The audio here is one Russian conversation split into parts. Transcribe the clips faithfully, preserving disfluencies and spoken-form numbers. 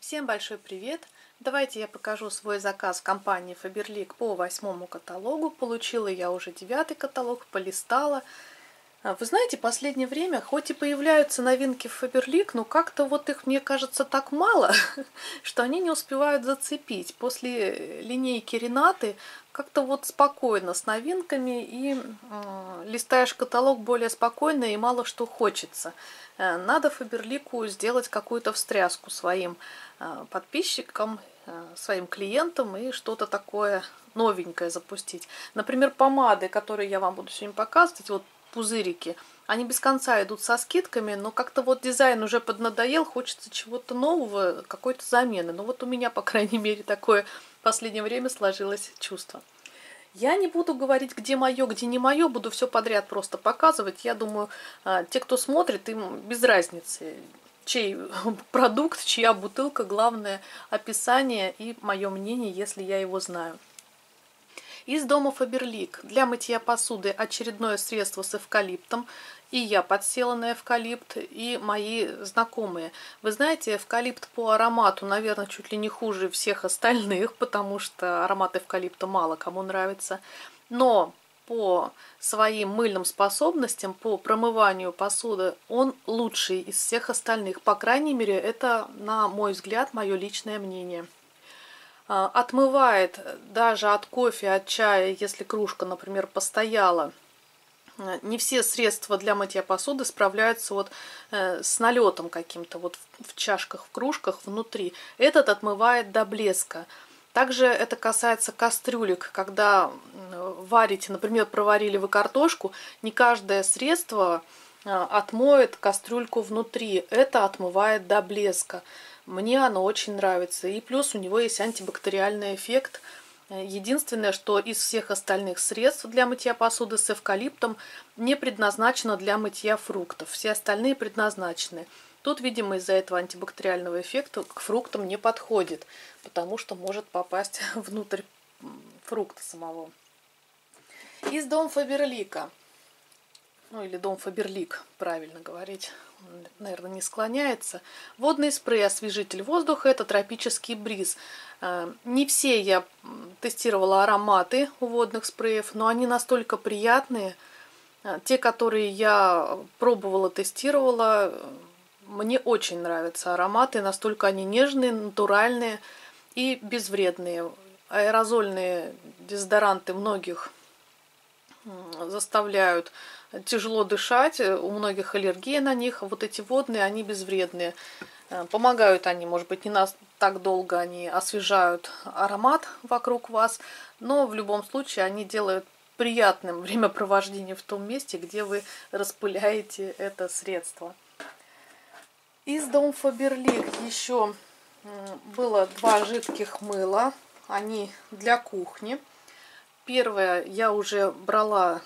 Всем большой привет! Давайте я покажу свой заказ в компании Faberlic по восьмому каталогу. Получила я уже девятый каталог, полистала. Вы знаете, в последнее время, хоть и появляются новинки в Faberlic, но как-то вот их, мне кажется, так мало, что они не успевают зацепить. После линейки Ренаты как-то вот спокойно с новинками, и э, листаешь каталог более спокойно, и мало что хочется. Э, надо Faberlic'у сделать какую-то встряску своим э, подписчикам, э, своим клиентам и что-то такое новенькое запустить. Например, помады, которые я вам буду сегодня показывать, вот пузырики, они без конца идут со скидками, но как-то вот дизайн уже поднадоел, хочется чего-то нового, какой-то замены. Ну вот у меня, по крайней мере, такое в последнее время сложилось чувство. Я не буду говорить, где мое, где не мое, буду все подряд просто показывать. Я думаю, те, кто смотрит, им без разницы, чей продукт, чья бутылка, главное описание и мое мнение, если я его знаю. Из дома Faberlic для мытья посуды очередное средство с эвкалиптом. И я подсела на эвкалипт, и мои знакомые. Вы знаете, эвкалипт по аромату, наверное, чуть ли не хуже всех остальных, потому что аромат эвкалипта мало кому нравится. Но по своим мыльным способностям, по промыванию посуды, он лучший из всех остальных. По крайней мере, это, на мой взгляд, мое личное мнение. Отмывает даже от кофе, от чая, если кружка, например, постояла. Не все средства для мытья посуды справляются вот с налетом каким-то вот в чашках, в кружках внутри. Этот отмывает до блеска. Также это касается кастрюлек. Когда варите, например, проварили вы картошку, не каждое средство отмоет кастрюльку внутри. Это отмывает до блеска. Мне оно очень нравится. И плюс у него есть антибактериальный эффект. Единственное, что из всех остальных средств для мытья посуды с эвкалиптом не предназначено для мытья фруктов. Все остальные предназначены. Тут, видимо, из-за этого антибактериального эффекта к фруктам не подходит, потому что может попасть внутрь фрукта самого. Из дома Faberlic. Ну, или дом Faberlic, правильно говорить, наверное, не склоняется. Водный спрей, освежитель воздуха, это тропический бриз. Не все я тестировала ароматы у водных спреев, но они настолько приятные. Те, которые я пробовала, тестировала, мне очень нравятся ароматы, настолько они нежные, натуральные и безвредные. Аэрозольные дезодоранты многих заставляют тяжело дышать, у многих аллергия на них. Вот эти водные, они безвредные. Помогают они, может быть, не нас так долго, они освежают аромат вокруг вас, но в любом случае они делают приятным времяпровождение в том месте, где вы распыляете это средство. Из дома Faberlic еще было два жидких мыла, они для кухни. Первое я уже брала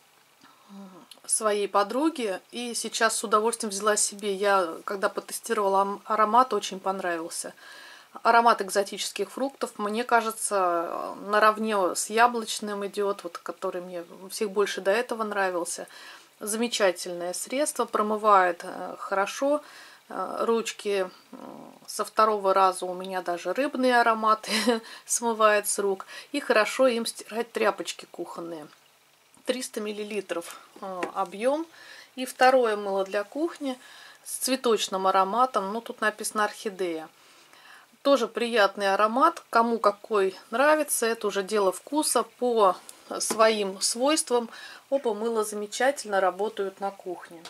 своей подруге, и сейчас с удовольствием взяла себе. Я, когда потестировала аромат, очень понравился. Аромат экзотических фруктов, мне кажется, наравне с яблочным идет, вот, который мне всех больше до этого нравился. Замечательное средство, промывает хорошо. Ручки со второго раза у меня даже рыбные ароматы смывает с рук. И хорошо им стирать тряпочки кухонные. триста миллилитров объем. И второе мыло для кухни с цветочным ароматом. Ну, тут написано орхидея. Тоже приятный аромат. Кому какой нравится, это уже дело вкуса. По своим свойствам оба мыла замечательно работают на кухне.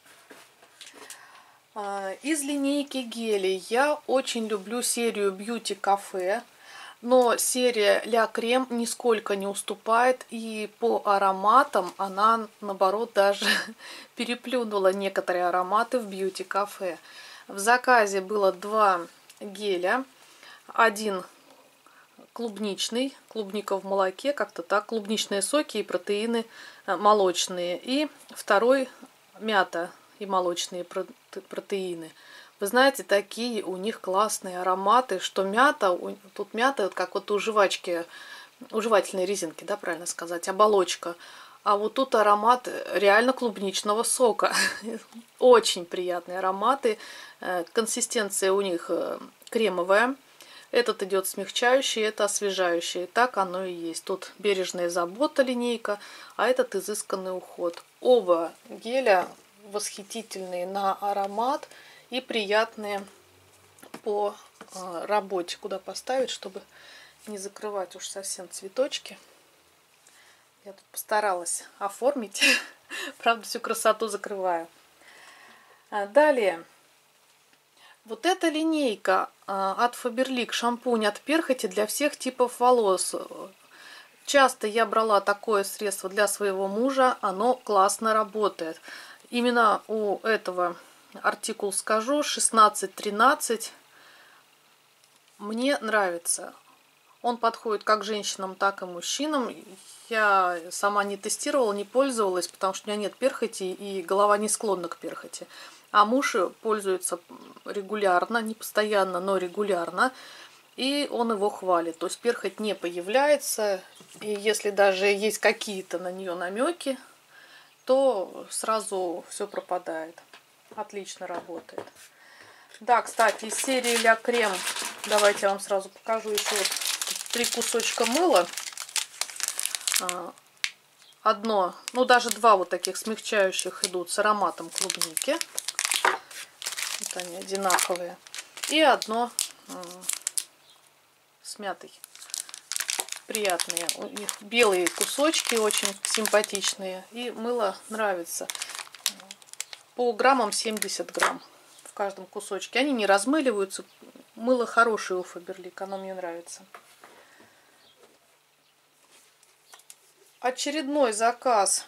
Из линейки гелей я очень люблю серию Beauty Cafe. Но серия Ля Крем нисколько не уступает, и по ароматам она, наоборот, даже переплюнула некоторые ароматы в Beauty Cafe. В заказе было два геля. Один клубничный, клубника в молоке, как-то так, клубничные соки и протеины молочные. И второй мята и молочные протеины. Вы знаете, такие у них классные ароматы, что мята, тут мята, вот как вот у жвачки, у жевательной резинки, да, правильно сказать, оболочка. А вот тут аромат реально клубничного сока. Очень приятные ароматы. Консистенция у них кремовая. Этот идет смягчающий, это освежающий. Так оно и есть. Тут бережная забота линейка, а этот изысканный уход. Оба геля восхитительные на аромат и приятные по работе. Куда поставить, чтобы не закрывать уж совсем цветочки. Я тут постаралась оформить. Правда, всю красоту закрываю. Далее. Вот эта линейка от Faberlic, шампунь от перхоти для всех типов волос. Часто я брала такое средство для своего мужа. Оно классно работает. Именно у этого артикул скажу шестнадцать тринадцать. Мне нравится. Он подходит как женщинам, так и мужчинам. Я сама не тестировала, не пользовалась, потому что у меня нет перхоти и голова не склонна к перхоти. А муж пользуется регулярно, не постоянно, но регулярно. И он его хвалит. То есть перхоть не появляется. И если даже есть какие-то на нее намеки, то сразу все пропадает. Отлично работает. Да, кстати, из серии Ля Крем, давайте я вам сразу покажу еще вот три кусочка мыла. Одно, ну даже два вот таких смягчающих идут с ароматом клубники. Вот они одинаковые. И одно с мятой. Приятные. У них белые кусочки, очень симпатичные. И мыло нравится. По граммам семьдесят грамм в каждом кусочке. Они не размыливаются. Мыло хорошее у Faberlic, оно мне нравится. Очередной заказ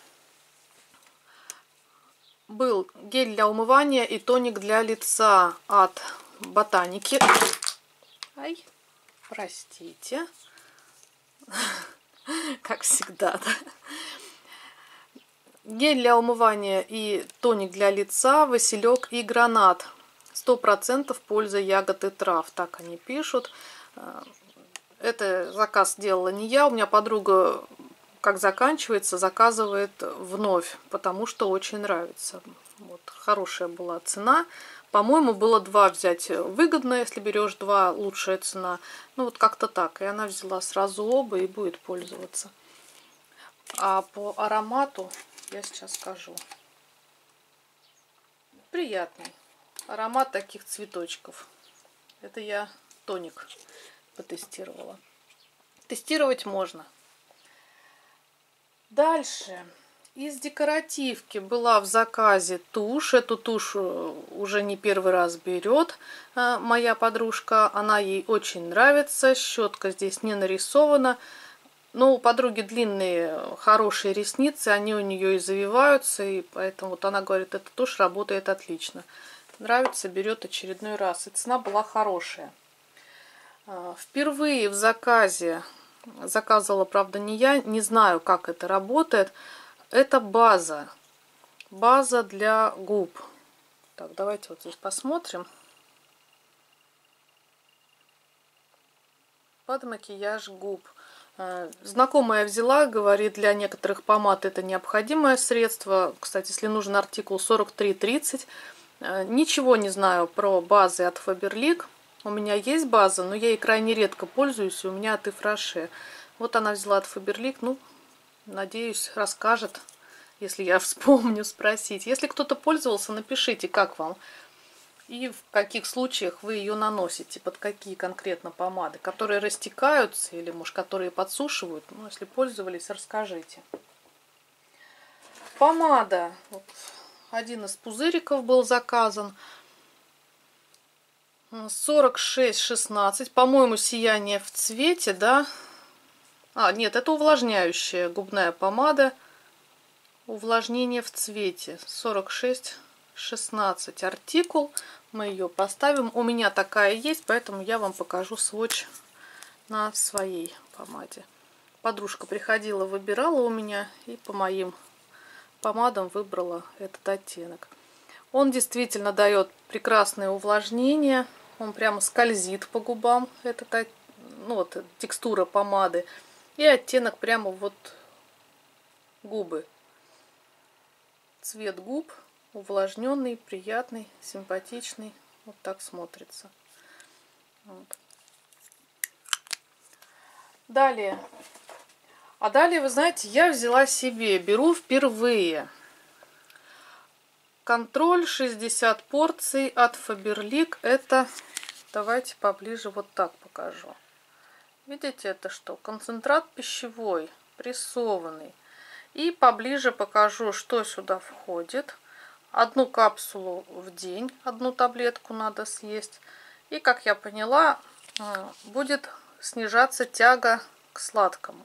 был гель для умывания и тоник для лица от Ботаники. Ай, простите. Как всегда, да? Гель для умывания и тоник для лица, василек и гранат. сто процентов польза ягод и трав. Так они пишут. Это заказ делала не я. У меня подруга, как заканчивается, заказывает вновь, потому что очень нравится. Вот, хорошая была цена. По-моему, было два взять выгодно, если берешь два, лучшая цена. Ну вот как-то так. И она взяла сразу оба и будет пользоваться. А по аромату я сейчас скажу. Приятный аромат таких цветочков. Это я тоник потестировала. Тестировать можно. Дальше. Из декоративки была в заказе тушь. Эту тушь уже не первый раз берет моя подружка. Она ей очень нравится. Щетка здесь не нарисована. Но у подруги длинные, хорошие ресницы. Они у нее и завиваются. И поэтому вот она говорит, эта тушь работает отлично. Нравится, берет очередной раз. И цена была хорошая. Впервые в заказе, заказывала, правда, не я, не знаю, как это работает. Это база. База для губ. Так, давайте вот здесь посмотрим. Под макияж губ. Знакомая взяла, говорит, для некоторых помад это необходимое средство. Кстати, если нужен артикул сорок три тридцать. Ничего не знаю про базы от Faberlic. У меня есть база, но я ей крайне редко пользуюсь. У меня от Ифраше. Вот она взяла от Faberlic. Ну, надеюсь, расскажет, если я вспомню спросить. Если кто-то пользовался, напишите, как вам. И в каких случаях вы ее наносите. Под какие конкретно помады. Которые растекаются или, может, которые подсушивают. Ну, если пользовались, расскажите. Помада. Вот, один из пузыриков был заказан. сорок шесть шестнадцать. По-моему, сияние в цвете, да? А, нет, это увлажняющая губная помада. Увлажнение в цвете. сорок шесть шестнадцать артикул. Мы ее поставим. У меня такая есть, поэтому я вам покажу сводч на своей помаде. Подружка приходила, выбирала у меня и по моим помадам выбрала этот оттенок. Он действительно дает прекрасное увлажнение. Он прямо скользит по губам. Этот, ну вот, текстура помады. И оттенок прямо вот губы. Цвет губ увлажненный, приятный, симпатичный. Вот так смотрится. Вот. Далее. А далее, вы знаете, я взяла себе, беру впервые контроль шестьдесят порций от Faberlic. Это, давайте поближе вот так покажу. Видите, это что? Концентрат пищевой, прессованный. И поближе покажу, что сюда входит. Одну капсулу в день, одну таблетку надо съесть. И, как я поняла, будет снижаться тяга к сладкому.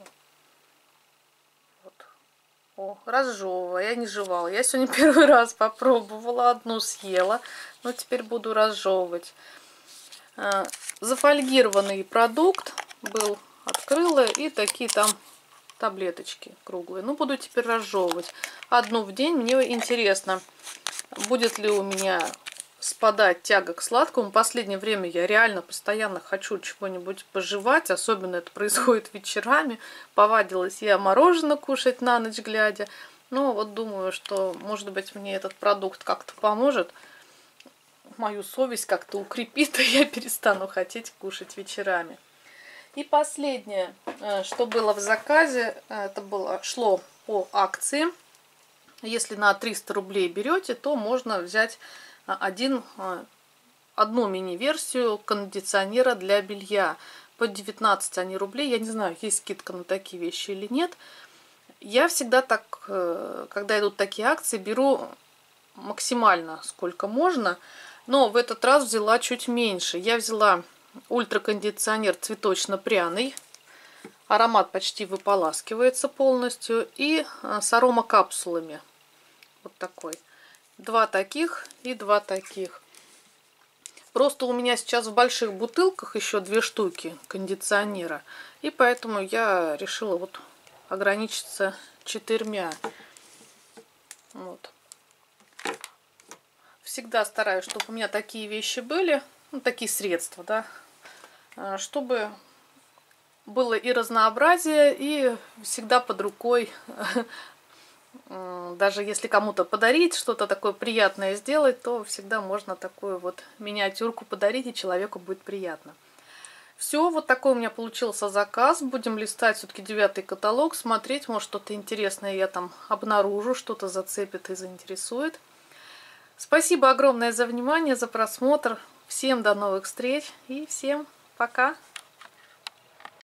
Вот. О, разжевывая. Я не жевала. Я сегодня первый раз попробовала, одну съела. Но теперь буду разжевывать. Зафольгированный продукт был. Открыла, и такие там таблеточки круглые. Ну, буду теперь разжевывать. Одну в день. Мне интересно, будет ли у меня спадать тяга к сладкому. В последнее время я реально постоянно хочу чего-нибудь пожевать. Особенно это происходит вечерами. Повадилась я мороженое кушать на ночь глядя. Но вот думаю, что, может быть, мне этот продукт как-то поможет. Мою совесть как-то укрепит, и я перестану хотеть кушать вечерами. И последнее, что было в заказе, это было, шло по акции. Если на триста рублей берете, то можно взять один, одну мини-версию кондиционера для белья. По девятнадцать они рублей. Я не знаю, есть скидка на такие вещи или нет. Я всегда так, когда идут такие акции, беру максимально сколько можно. Но в этот раз взяла чуть меньше. Я взяла ультракондиционер цветочно-пряный. Аромат почти выполаскивается полностью. И с аромакапсулами. Вот такой. Два таких и два таких. Просто у меня сейчас в больших бутылках еще две штуки кондиционера. И поэтому я решила вот ограничиться четырьмя. Вот. Всегда стараюсь, чтобы у меня такие вещи были. Ну, такие средства, да. Чтобы было и разнообразие, и всегда под рукой. Даже если кому-то подарить, что-то такое приятное сделать, то всегда можно такую вот миниатюрку подарить, и человеку будет приятно. Все, вот такой у меня получился заказ. Будем листать все-таки девятый каталог, смотреть, может что-то интересное я там обнаружу, что-то зацепит и заинтересует. Спасибо огромное за внимание, за просмотр. Всем до новых встреч и всем пока!